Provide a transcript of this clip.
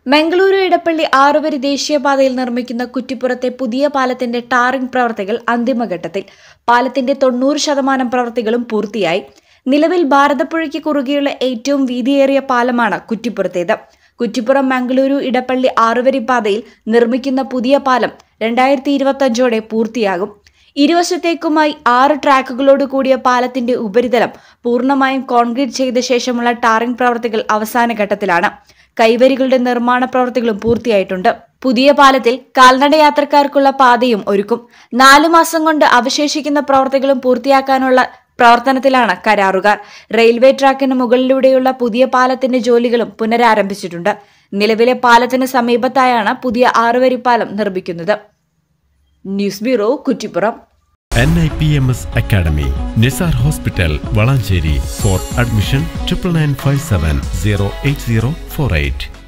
മംഗളൂരു ഇടപ്പള്ളി ആറുവരി ദേശീയപാതയിൽ നിർമ്മിക്കുന്ന കുറ്റിപ്പുറത്തെ പുതിയ പാലത്തിന്റെ ടാറിംഗ് പ്രവർത്തികൾ അന്തിമഘട്ടത്തിൽ. പാലത്തിന്റെ 90% പ്രവൃത്തികളും പൂർത്തിയായി. നിലവിൽ ഭാരതപ്പുഴയ്ക്ക് കുറുകെയുള്ള ഏറ്റവും വീതിയേറിയ പാലമാണ് കുറ്റിപ്പുറത്തേത്. കുറ്റിപ്പുറം മംഗളൂരു ഇടപ്പള്ളി ആറുവരി പാതയിൽ നിർമ്മിക്കുന്ന പുതിയ പാലം 2025ഓടെ പൂർത്തിയാകും. ഇരുവശത്തേക്കുമായി 6 ട്രാക്കുകളോട് കൂടിയ പാലത്തിന്റെ ഉപരിതലം പൂർണ്ണമായും കോൺക്രീറ്റ് ചെയ്ത ശേഷമുള്ള ടാറിംഗ് പ്രവർത്തികൾ അവസാന ഘട്ടത്തിലാണ്. കൈവരികളുടെ നിർമ്മാണ പ്രവർത്തികളും പൂർത്തിയായിട്ടുണ്ട്. പുതിയ പാലത്തിൽ കാൽനട യാത്രക്കാർക്കുള്ള പാതയും ഒരുക്കും. 4 മാസം കൊണ്ട് അവശേഷിക്കുന്ന പ്രവർത്തികളും പൂർത്തിയാക്കാനുള്ള പ്രവർത്തനത്തിലാണ് കരാറുകാർ. റെയിൽവേ ട്രാക്കിന് മുകളിലൂടെയുള്ള പുതിയ പാലത്തിന്റെ ജോലികളും പുനരാരംഭിച്ചിട്ടുണ്ട്. നിലവിലെ പാലത്തിന് സമീപത്തായാണ് പുതിയ ആറുവരി പാലം നിർമ്മിക്കുന്നത്. News bureau, Kuttippuram. NIPMS Academy, Nisar Hospital, Valancheri. For admission 9957 08048.